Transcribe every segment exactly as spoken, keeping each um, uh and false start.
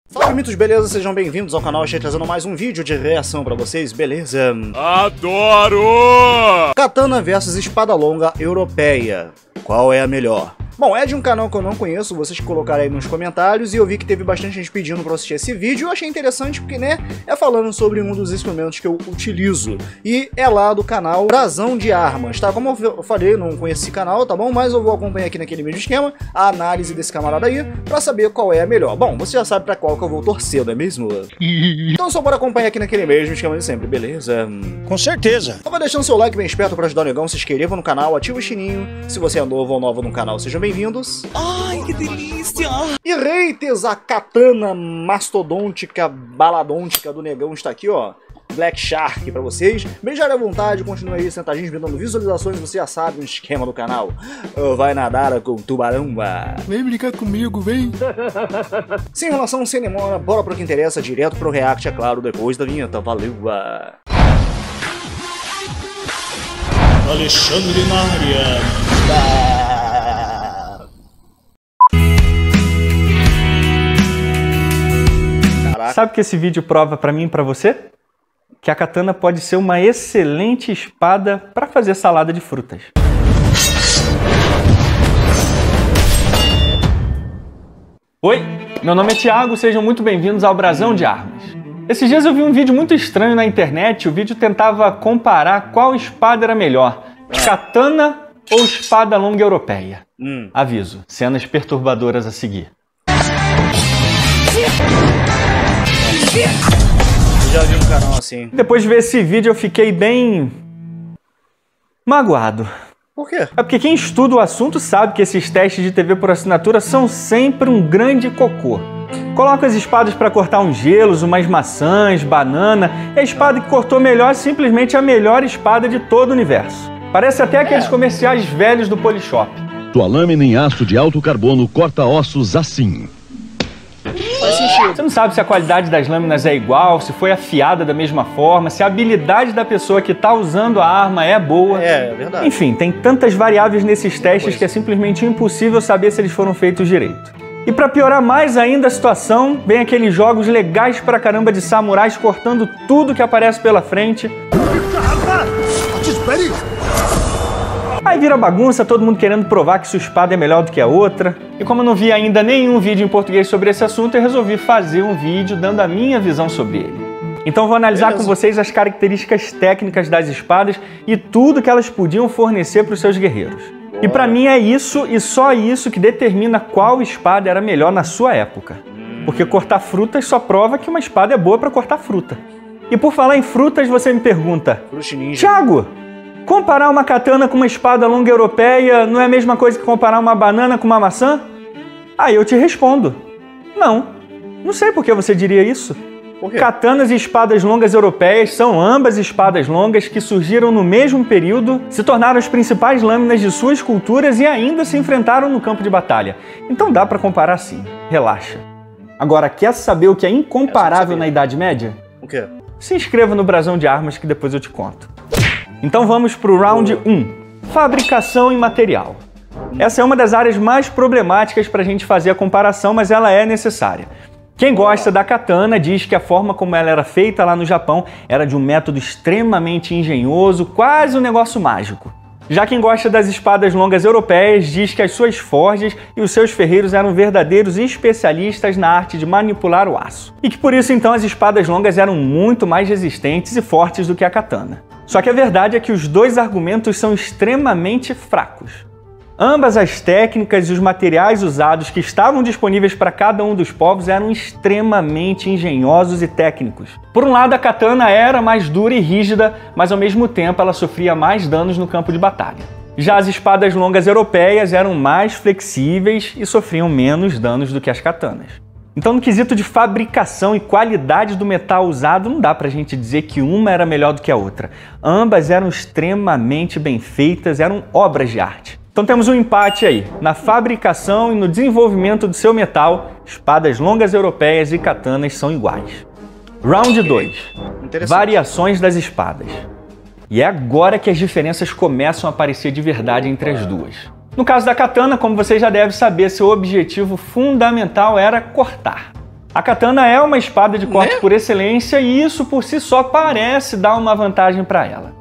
Fala, mitos, beleza? Sejam bem-vindos ao canal. Estou trazendo mais um vídeo de reação pra vocês, beleza? Adoro! Katana versus espada longa europeia. Qual é a melhor? Bom, é de um canal que eu não conheço, vocês colocaram aí nos comentários, e eu vi que teve bastante gente pedindo pra eu assistir esse vídeo. Eu achei interessante porque, né, é falando sobre um dos instrumentos que eu utilizo. E é lá do canal Brasão de Armas, tá? Como eu falei, não conheço esse canal, tá bom? Mas eu vou acompanhar aqui naquele mesmo esquema a análise desse camarada aí, pra saber qual é a melhor. Bom, você já sabe pra qual que eu vou torcer, não é mesmo? Então só bora acompanhar aqui naquele mesmo esquema de sempre, beleza? Com certeza. Então vai deixando seu like bem esperto pra ajudar o negão, se inscreva no canal, ativa o sininho. Se você é novo ou nova no canal, sejam bem-vindos. Ai, que delícia! E haters, a katana mastodôntica, baladôntica do negão está aqui, ó. Black Shark pra vocês. Beijar à vontade, continue aí sentadinhos, me dando visualizações, você já sabe o esquema do canal. Vai nadar com tubarão. Vem brincar comigo, vem. Sem enrolação, sem demora, bora pro que interessa, direto pro react, é claro, depois da vinheta. Valeu! Alexandre na área. Sabe o que esse vídeo prova pra mim e pra você? Que a katana pode ser uma excelente espada para fazer salada de frutas. Oi, meu nome é Thiago, sejam muito bem-vindos ao Brasão de Armas. Esses dias eu vi um vídeo muito estranho na internet. O vídeo tentava comparar qual espada era melhor, katana ou espada longa europeia. Hum. Aviso, cenas perturbadoras a seguir. Já vi um canal assim. Depois de ver esse vídeo eu fiquei bem magoado. Por quê? É porque quem estuda o assunto sabe que esses testes de T V por assinatura são sempre um grande cocô. Coloca as espadas para cortar uns gelos, umas maçãs, banana, e a espada que cortou melhor é simplesmente a melhor espada de todo o universo. Parece até aqueles É. comerciais velhos do Polishop. Tua lâmina em aço de alto carbono corta ossos assim. Faz sentido. Você não sabe se a qualidade das lâminas é igual, se foi afiada da mesma forma, se a habilidade da pessoa que está usando a arma é boa. É, é verdade. Enfim, tem tantas variáveis nesses testes que é simplesmente impossível saber se eles foram feitos direito. E para piorar mais ainda a situação, vem aqueles jogos legais pra caramba de samurais cortando tudo que aparece pela frente. Aí vira bagunça, todo mundo querendo provar que sua espada é melhor do que a outra. E como eu não vi ainda nenhum vídeo em português sobre esse assunto, eu resolvi fazer um vídeo dando a minha visão sobre ele. Então vou analisar Beleza. com vocês as características técnicas das espadas e tudo que elas podiam fornecer para os seus guerreiros. E pra mim é isso e só isso que determina qual espada era melhor na sua época. Porque cortar frutas só prova que uma espada é boa para cortar fruta. E por falar em frutas, você me pergunta: Fruit Ninja. Thiago, comparar uma katana com uma espada longa europeia não é a mesma coisa que comparar uma banana com uma maçã? Aí eu te respondo: não. Não sei por que você diria isso. Por quê? Katanas e espadas longas europeias são ambas espadas longas que surgiram no mesmo período, se tornaram as principais lâminas de suas culturas e ainda se enfrentaram no campo de batalha. Então dá pra comparar sim, relaxa. Agora, quer saber o que é incomparável na Idade Média? O quê? Se inscreva no Brasão de Armas que depois eu te conto. Então vamos pro round um. Fabricação e material. Essa é uma das áreas mais problemáticas pra gente fazer a comparação, mas ela é necessária. Quem gosta da katana diz que a forma como ela era feita lá no Japão era de um método extremamente engenhoso, quase um negócio mágico. Já quem gosta das espadas longas europeias diz que as suas forjas e os seus ferreiros eram verdadeiros especialistas na arte de manipular o aço. E que por isso então as espadas longas eram muito mais resistentes e fortes do que a katana. Só que a verdade é que os dois argumentos são extremamente fracos. Ambas as técnicas e os materiais usados que estavam disponíveis para cada um dos povos eram extremamente engenhosos e técnicos. Por um lado, a katana era mais dura e rígida, mas ao mesmo tempo ela sofria mais danos no campo de batalha. Já as espadas longas europeias eram mais flexíveis e sofriam menos danos do que as katanas. Então, no quesito de fabricação e qualidade do metal usado, não dá pra gente dizer que uma era melhor do que a outra. Ambas eram extremamente bem feitas, eram obras de arte. Então temos um empate aí, na fabricação e no desenvolvimento do seu metal, espadas longas europeias e katanas são iguais. Round dois. Variações das espadas. E é agora que as diferenças começam a aparecer de verdade entre as duas. No caso da katana, como você já deve saber, seu objetivo fundamental era cortar. A katana é uma espada de corte Né? por excelência e isso por si só parece dar uma vantagem para ela.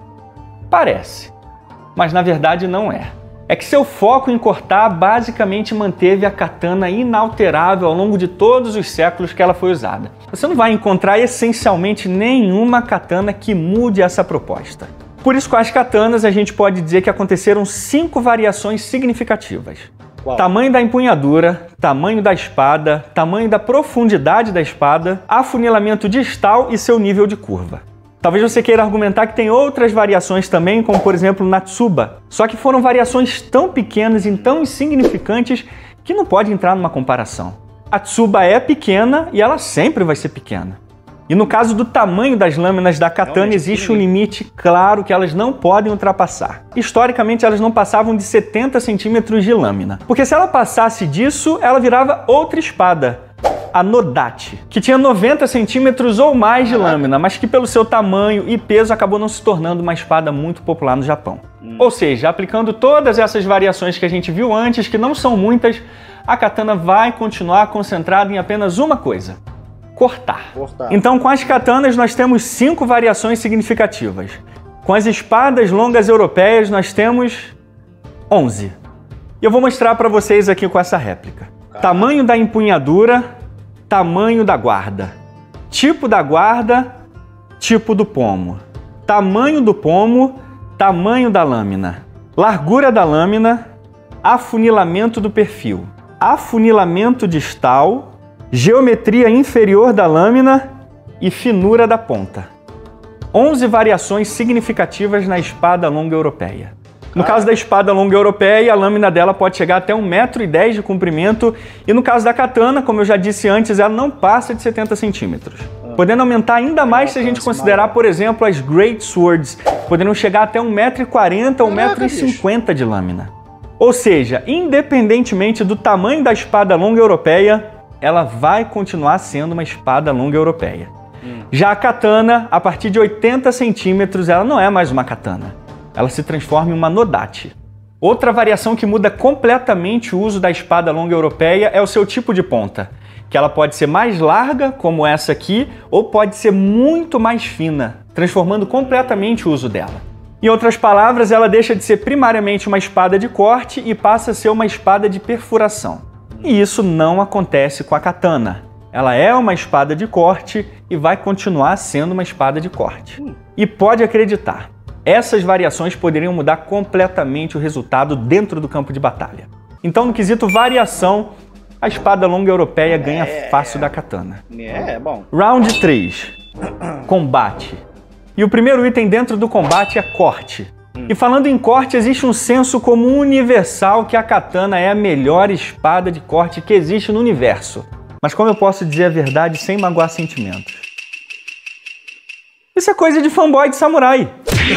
Parece, mas na verdade não é. É que seu foco em cortar basicamente manteve a katana inalterável ao longo de todos os séculos que ela foi usada. Você não vai encontrar essencialmente nenhuma katana que mude essa proposta. Por isso, com as katanas, a gente pode dizer que aconteceram cinco variações significativas. Qual? Tamanho da empunhadura, tamanho da espada, tamanho da profundidade da espada, afunilamento distal e seu nível de curva. Talvez você queira argumentar que tem outras variações também, como por exemplo o Natsuba, só que foram variações tão pequenas e tão insignificantes que não pode entrar numa comparação. A Tsuba é pequena e ela sempre vai ser pequena. E no caso do tamanho das lâminas da katana, Realmente, existe um limite claro que elas não podem ultrapassar. Historicamente, elas não passavam de setenta centímetros de lâmina, porque se ela passasse disso, ela virava outra espada, a Nodachi, que tinha noventa centímetros ou mais de lâmina, mas que pelo seu tamanho e peso acabou não se tornando uma espada muito popular no Japão. Hum. Ou seja, aplicando todas essas variações que a gente viu antes, que não são muitas, a katana vai continuar concentrada em apenas uma coisa: cortar. Cortar. Então, com as katanas, nós temos cinco variações significativas. Com as espadas longas europeias, nós temos onze. E eu vou mostrar para vocês aqui com essa réplica. Tamanho da empunhadura, tamanho da guarda, tipo da guarda, tipo do pomo, tamanho do pomo, tamanho da lâmina, largura da lâmina, afunilamento do perfil, afunilamento distal, geometria inferior da lâmina e finura da ponta. onze variações significativas na espada longa europeia. No caso da espada longa europeia, a lâmina dela pode chegar até um metro e dez de comprimento, e no caso da katana, como eu já disse antes, ela não passa de setenta centímetros. Podendo aumentar ainda mais se a gente considerar, por exemplo, as Great Swords, podendo chegar até um metro e quarenta ou um metro e cinquenta de lâmina. Ou seja, independentemente do tamanho da espada longa europeia, ela vai continuar sendo uma espada longa europeia. Hum. Já a katana, a partir de oitenta centímetros, ela não é mais uma katana. Ela se transforma em uma Nodachi. Outra variação que muda completamente o uso da espada longa europeia é o seu tipo de ponta, que ela pode ser mais larga, como essa aqui, ou pode ser muito mais fina, transformando completamente o uso dela. Em outras palavras, ela deixa de ser primariamente uma espada de corte e passa a ser uma espada de perfuração. E isso não acontece com a katana. Ela é uma espada de corte e vai continuar sendo uma espada de corte. E pode acreditar, essas variações poderiam mudar completamente o resultado dentro do campo de batalha. Então, no quesito variação, a espada longa europeia ganha é... fácil da katana. É, bom. Round três. Combate. E o primeiro item dentro do combate é corte. Hum. E falando em corte, existe um senso comum universal que a katana é a melhor espada de corte que existe no universo. Mas como eu posso dizer a verdade sem magoar sentimentos? Isso é coisa de fanboy de samurai.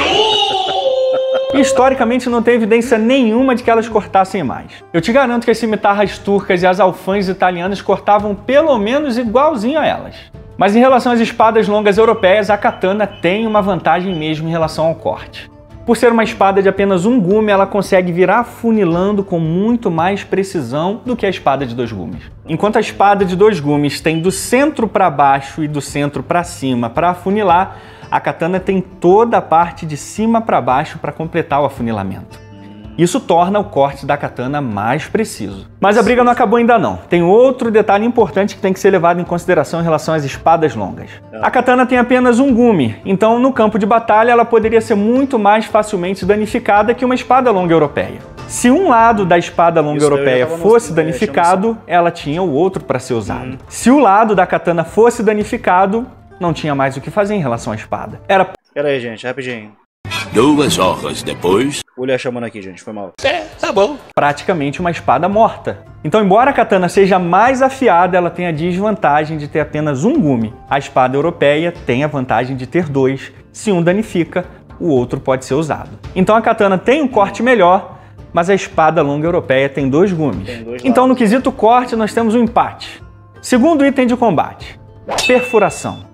Historicamente não tem evidência nenhuma de que elas cortassem mais. Eu te garanto que as cimitarras turcas e as alfães italianas cortavam pelo menos igualzinho a elas. Mas em relação às espadas longas europeias, a katana tem uma vantagem mesmo em relação ao corte. Por ser uma espada de apenas um gume, ela consegue virar afunilando com muito mais precisão do que a espada de dois gumes. Enquanto a espada de dois gumes tem do centro para baixo e do centro para cima para afunilar, a katana tem toda a parte de cima para baixo para completar o afunilamento. Isso torna o corte da katana mais preciso. Mas a briga não acabou ainda não. Tem outro detalhe importante que tem que ser levado em consideração em relação às espadas longas. A katana tem apenas um gume, então no campo de batalha ela poderia ser muito mais facilmente danificada que uma espada longa europeia. Se um lado da espada longa Isso europeia fosse danificado, ela tinha o outro para ser usado. Hum. Se o lado da katana fosse danificado, não tinha mais o que fazer em relação à espada. Era... Pera aí, gente, rapidinho. Duas horas depois... O Léo chamando aqui, gente, foi mal. É, tá bom. Praticamente uma espada morta. Então, embora a katana seja mais afiada, ela tem a desvantagem de ter apenas um gume. A espada europeia tem a vantagem de ter dois. Se um danifica, o outro pode ser usado. Então a katana tem um corte melhor, mas a espada longa europeia tem dois gumes. Tem dois então, no quesito corte, nós temos um empate. Segundo item de combate, perfuração.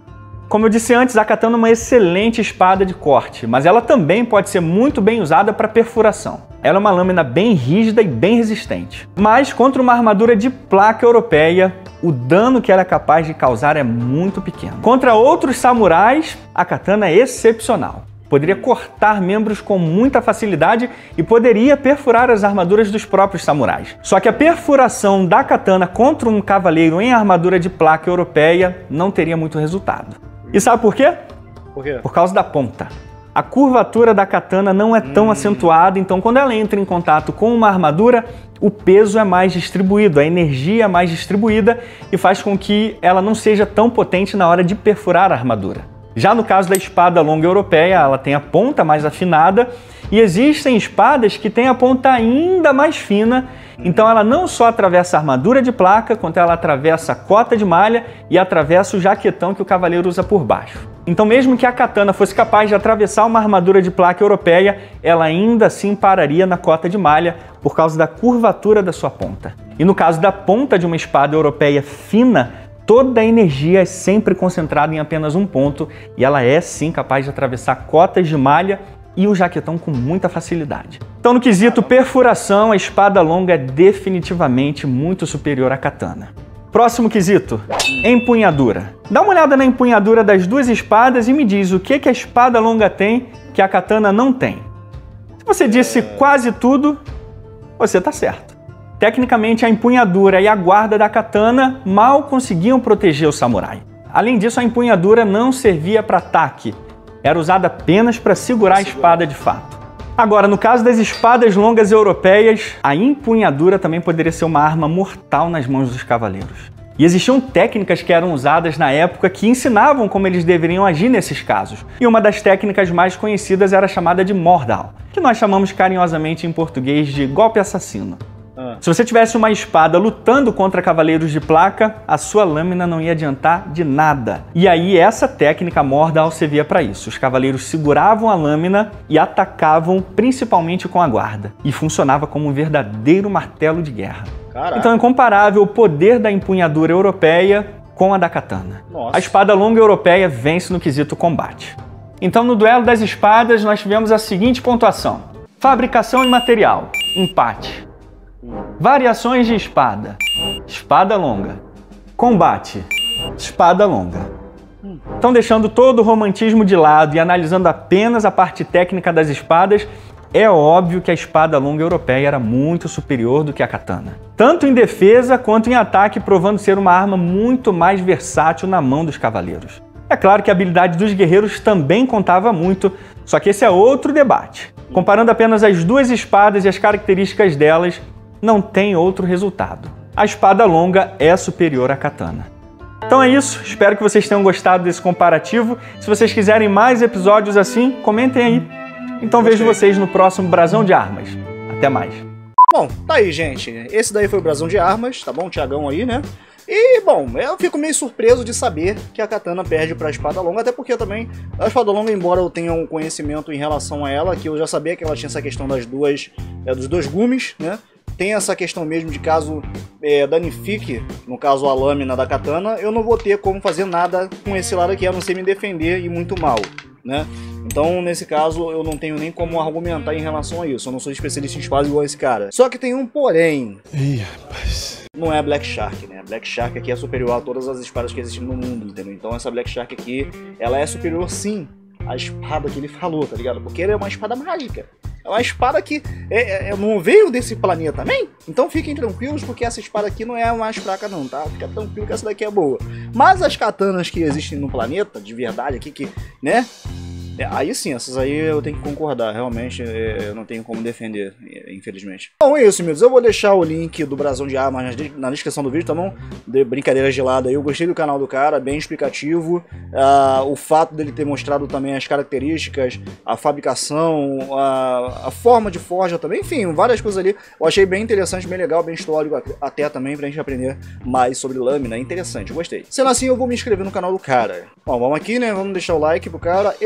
Como eu disse antes, a katana é uma excelente espada de corte, mas ela também pode ser muito bem usada para perfuração. Ela é uma lâmina bem rígida e bem resistente. Mas contra uma armadura de placa europeia, o dano que ela é capaz de causar é muito pequeno. Contra outros samurais, a katana é excepcional. Poderia cortar membros com muita facilidade e poderia perfurar as armaduras dos próprios samurais. Só que a perfuração da katana contra um cavaleiro em armadura de placa europeia não teria muito resultado. E sabe por quê? Por quê? Por causa da ponta. A curvatura da katana não é tão hum. acentuada, então quando ela entra em contato com uma armadura, o peso é mais distribuído, a energia é mais distribuída e faz com que ela não seja tão potente na hora de perfurar a armadura. Já no caso da espada longa europeia, ela tem a ponta mais afinada e existem espadas que têm a ponta ainda mais fina, então ela não só atravessa a armadura de placa, quanto ela atravessa a cota de malha e atravessa o jaquetão que o cavaleiro usa por baixo. Então mesmo que a katana fosse capaz de atravessar uma armadura de placa europeia, ela ainda assim pararia na cota de malha por causa da curvatura da sua ponta. E no caso da ponta de uma espada europeia fina, toda a energia é sempre concentrada em apenas um ponto e ela é sim capaz de atravessar cotas de malha e o jaquetão com muita facilidade. Então no quesito perfuração, a espada longa é definitivamente muito superior à katana. Próximo quesito, empunhadura. Dá uma olhada na empunhadura das duas espadas e me diz o que, que a espada longa tem que a katana não tem. Se você disse quase tudo, você está certo. Tecnicamente, a empunhadura e a guarda da katana mal conseguiam proteger o samurai. Além disso, a empunhadura não servia para ataque, era usada apenas para segurar a espada de fato. Agora, no caso das espadas longas europeias, a empunhadura também poderia ser uma arma mortal nas mãos dos cavaleiros. E existiam técnicas que eram usadas na época que ensinavam como eles deveriam agir nesses casos. E uma das técnicas mais conhecidas era chamada de Mordal, que nós chamamos carinhosamente em português de golpe assassino. Se você tivesse uma espada lutando contra cavaleiros de placa, a sua lâmina não ia adiantar de nada. E aí essa técnica Mordal servia para isso. Os cavaleiros seguravam a lâmina e atacavam principalmente com a guarda. E funcionava como um verdadeiro martelo de guerra. Caraca. Então é incomparável o poder da empunhadura europeia com a da katana. Nossa. A espada longa europeia vence no quesito combate. Então no duelo das espadas nós tivemos a seguinte pontuação. Fabricação e material, empate. Variações de espada, espada longa. Combate, espada longa. Então, deixando todo o romantismo de lado e analisando apenas a parte técnica das espadas, é óbvio que a espada longa europeia era muito superior do que a katana. Tanto em defesa quanto em ataque, provando ser uma arma muito mais versátil na mão dos cavaleiros. É claro que a habilidade dos guerreiros também contava muito, só que esse é outro debate. Comparando apenas as duas espadas e as características delas, não tem outro resultado. A espada longa é superior à katana. Então é isso, espero que vocês tenham gostado desse comparativo. Se vocês quiserem mais episódios assim, comentem aí. Então vejo vocês no próximo Brasão de Armas. Até mais. Bom, tá aí, gente. Esse daí foi o Brasão de Armas, tá bom? O Thiagão aí, né? E, bom, eu fico meio surpreso de saber que a katana perde para a espada longa, até porque também a espada longa, embora eu tenha um conhecimento em relação a ela, que eu já sabia que ela tinha essa questão das duas, é, dos dois gumes, né? Tem essa questão mesmo de caso é, danifique, no caso a lâmina da katana, eu não vou ter como fazer nada com esse lado aqui, a não ser me defender e muito mal, né? Então, nesse caso, eu não tenho nem como argumentar em relação a isso. Eu não sou especialista em espada igual esse cara. Só que tem um porém. Ih, rapaz. Não é a Black Shark, né? A Black Shark aqui é superior a todas as espadas que existem no mundo, entendeu? Então essa Black Shark aqui, ela é superior sim à espada que ele falou, tá ligado? Porque ela é uma espada mágica. É uma espada que é, é, não veio desse planeta também. Então fiquem tranquilos, porque essa espada aqui não é a mais fraca não, tá? Fica tranquilo que essa daqui é boa. Mas as katanas que existem no planeta, de verdade aqui, que, né? É, aí sim, essas aí eu tenho que concordar, realmente é, eu não tenho como defender, infelizmente. Bom, é isso, meus. Eu vou deixar o link do Brasão de Armas na descrição do vídeo, tá bom? De brincadeiras de lado aí, eu gostei do canal do cara, bem explicativo. Uh, o fato dele ter mostrado também as características, a fabricação, a, a forma de forja também, enfim, várias coisas ali. Eu achei bem interessante, bem legal, bem histórico até também, pra gente aprender mais sobre lâmina, é interessante, gostei. Sendo assim, eu vou me inscrever no canal do cara. Bom, vamos aqui, né, vamos deixar o like pro cara e se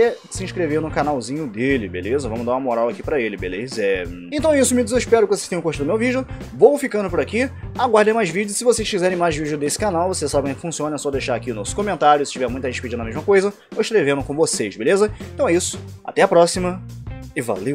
se inscrever no canalzinho dele, beleza? Vamos dar uma moral aqui pra ele, beleza? É... Então é isso, amigos, eu espero que vocês tenham gostado do meu vídeo. Vou ficando por aqui, aguardem mais vídeos. Se vocês quiserem mais vídeos desse canal, vocês sabem como funciona, é só deixar aqui nos comentários. Se tiver muita gente pedindo a mesma coisa, eu escrevendo com vocês, beleza? Então é isso, até a próxima e valeu!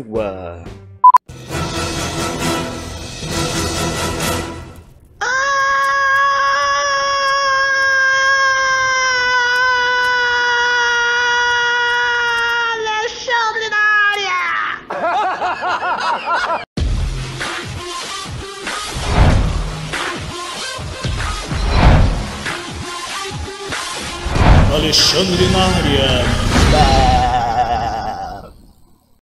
Alexandre na área.